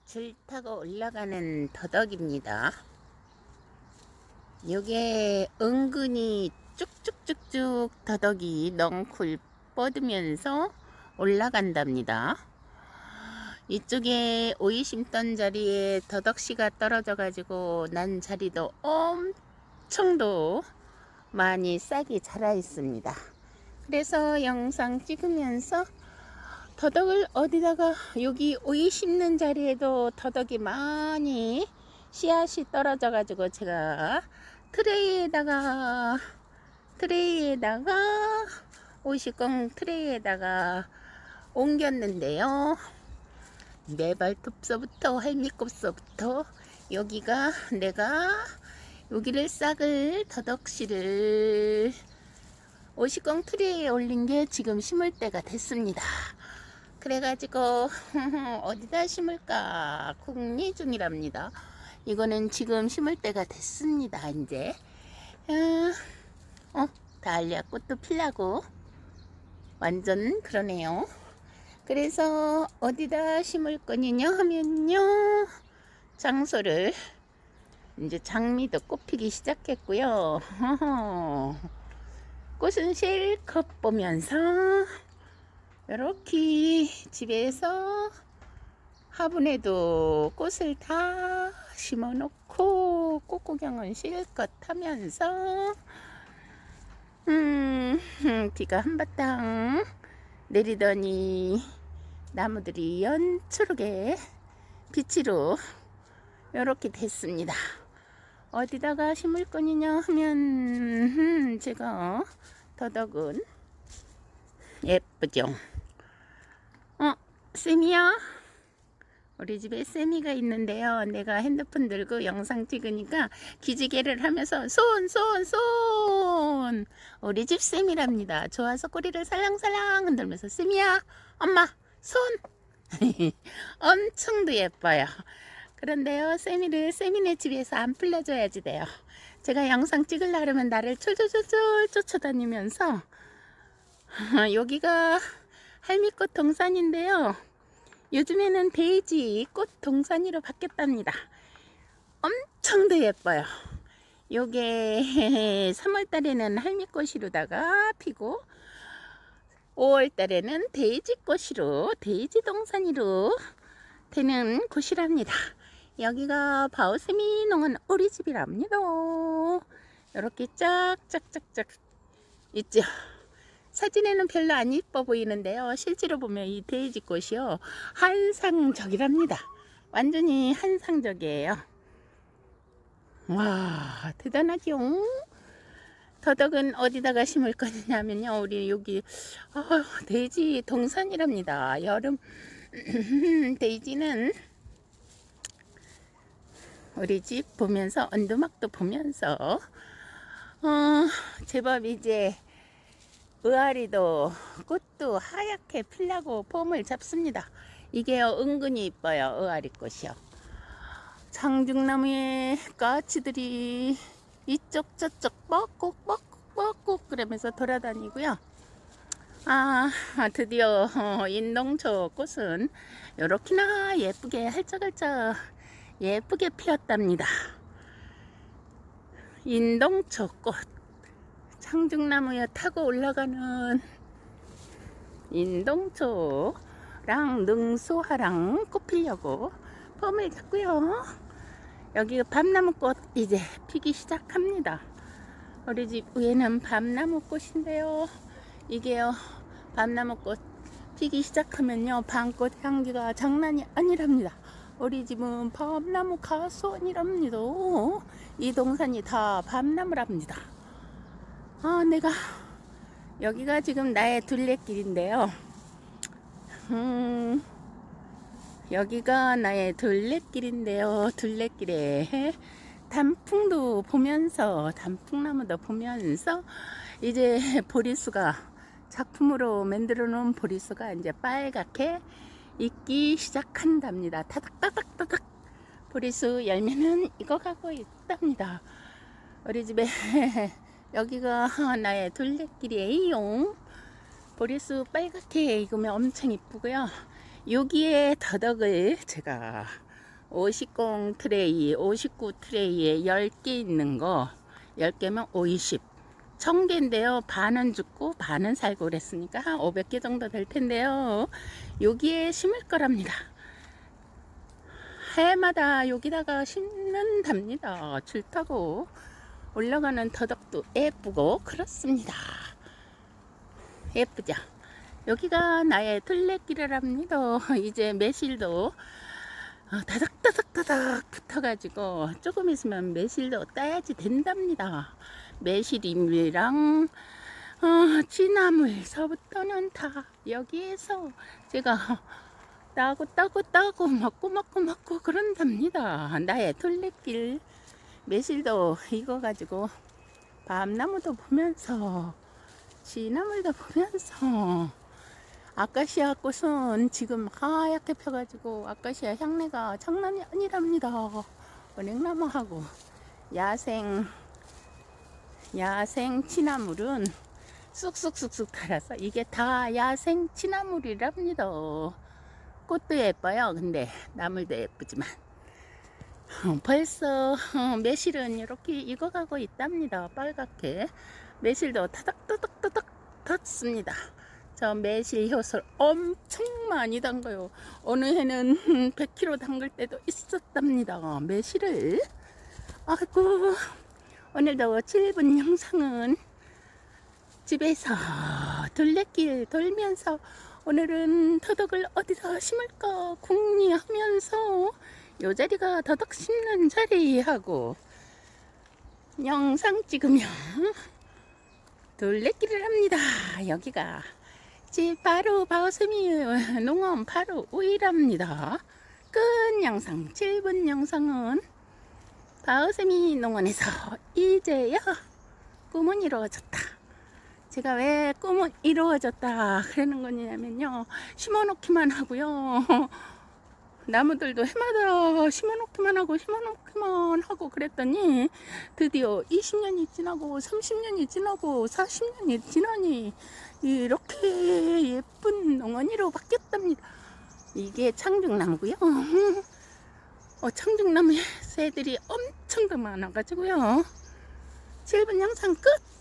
줄 타고 올라가는 더덕입니다. 이게 은근히 쭉쭉쭉쭉 더덕이 넝쿨 뻗으면서 올라간답니다. 이쪽에 오이 심던 자리에 더덕씨가 떨어져 가지고 난 자리도 엄청도 많이 싹이 자라 있습니다. 그래서 영상 찍으면서 더덕을 어디다가, 여기 오이 심는 자리에도 더덕이 많이 씨앗이 떨어져 가지고 제가 트레이에다가 오이시꺼 트레이에다가 옮겼는데요. 매발톱서부터 할미꽃서부터 여기가 여기를 싹을 더덕씨를 오이시꺼 트레이에 올린 게 지금 심을 때가 됐습니다. 그래가지고 어디다 심을까 궁리 중이랍니다. 이거는 지금 심을 때가 됐습니다. 이제 다알리아 꽃도 피려고 완전 그러네요. 그래서 어디다 심을 거냐 하면요, 장소를 이제 장미도 꽃피기 시작했고요. 꽃은 실컷 보면서 이렇게 집에서 화분에도 꽃을 다 심어 놓고 꽃구경은 실컷 하면서 비가 한바탕 내리더니 나무들이 연초록에 빛으로 이렇게 됐습니다. 어디다가 심을 거냐 하면 제가 더덕은 예쁘죠. 쌤이야, 우리 집에 쌤이가 있는데요. 내가 핸드폰 들고 영상 찍으니까 기지개를 하면서 손 우리 집 쌤이랍니다. 좋아서 꼬리를 살랑살랑 흔들면서 쌤이야, 엄마 손. 엄청도 예뻐요. 그런데요, 쌤이네 집에서 안 풀려줘야지 돼요. 제가 영상 찍으려고 하면 나를 쫄쫄쫄쫄 쫓아다니면서 여기가 할미꽃 동산인데요. 요즘에는 데이지 꽃 동산으로 바뀌었답니다. 엄청도 예뻐요. 요게 3월달에는 할미꽃이로다가 피고 5월달에는 데이지꽃으로 데이지 동산으로 되는 곳이랍니다. 여기가 바오세미 농원 우리 집이랍니다. 이렇게 짝짝짝짝 있죠. 사진에는 별로 안 이뻐 보이는데요, 실제로 보면 이 데이지 꽃이요 한상적이랍니다. 완전히 한상적이에요. 와, 대단하죠. 더덕은 어디다가 심을 거냐면요, 우리 여기 데이지 동산이랍니다. 여름 데이지는 우리 집 보면서 언두막도 보면서 제법 이제 의아리도 꽃도 하얗게 피려고 폼을 잡습니다. 이게요 은근히 이뻐요. 의아리 꽃이요. 장중나무에 까치들이 이쪽 저쪽 뻑꾹 그러면서 돌아다니고요. 드디어 인동초 꽃은 요렇게나 예쁘게 할짝할짝 예쁘게 피었답니다. 인동초 꽃, 장중나무에 타고 올라가는 인동초랑 능소하랑 꽃 피려고 폼을 잡고요. 여기 밤나무꽃 이제 피기 시작합니다. 우리 집 위에는 밤나무꽃인데요, 이게요 밤나무꽃 피기 시작하면요 밤꽃 향기가 장난이 아니랍니다. 우리 집은 밤나무 가수원이랍니다. 이 동산이 다 밤나무랍니다. 내가 여기가 지금 나의 둘레길인데요. 여기가 나의 둘레길인데요. 둘레길에 단풍도 보면서 단풍나무도 보면서 이제 보리수가 작품으로 만들어 놓은 보리수가 이제 빨갛게 익기 시작한답니다. 타닥타닥타닥 보리수 열매는 익어가고 있답니다. 우리 집에 여기가 나의 둘레길이에요. 보리수 빨갛게 익으면 엄청 이쁘고요. 여기에 더덕을 제가 50공 트레이, 59 트레이에 10개 있는 거 10개면 50. 1000개인데요. 반은 죽고 반은 살고 그랬으니까 한 500개 정도 될 텐데요. 여기에 심을 거랍니다. 해마다 여기다가 심는답니다. 줄 타고 올라가는 터덕도 예쁘고 그렇습니다. 예쁘죠? 여기가 나의 둘레길이랍니다. 이제 매실도 다닥다닥다닥 붙어가지고 조금 있으면 매실도 따야지 된답니다. 매실임이랑 취나물서부터는 다 여기에서 제가 따고 먹고 그런답니다. 나의 둘레길. 매실도 익어가지고 밤나무도 보면서 취나물도 보면서 아카시아 꽃은 지금 하얗게 펴가지고 아카시아 향내가 장난이 아니랍니다. 은행나무하고 야생 취나물은 쑥쑥쑥쑥 달아서 이게 다 야생 취나물이랍니다. 꽃도 예뻐요. 근데 나물도 예쁘지만 벌써 매실은 이렇게 익어가고 있답니다. 빨갛게 매실도 타닥타닥타닥 탔습니다. 저 매실 효소를 엄청 많이 담가요. 어느 해는 100kg 담글 때도 있었답니다. 매실을. 아이고, 오늘도 7분 영상은 집에서 둘레길 돌면서 오늘은 터덕을 어디다 심을까 궁리하면서 요 자리가 더덕 심는 자리 하고 영상 찍으며 둘레길을 합니다. 여기가 집 바로 바오세미 농원 바로 우이랍니다. 끝 영상 7분 영상은 바오세미 농원에서 이제야 꿈은 이루어졌다. 제가 왜 꿈은 이루어졌다 그러는 거냐면요, 심어놓기만 하고요, 나무들도 해마다 심어놓기만 하고 그랬더니 드디어 20년이 지나고 30년이 지나고 40년이 지나니 이렇게 예쁜 농원이로 바뀌었답니다. 이게 창중나무고요. 창중나무에 새들이 엄청 더 많아가지고요. 7분 영상 끝.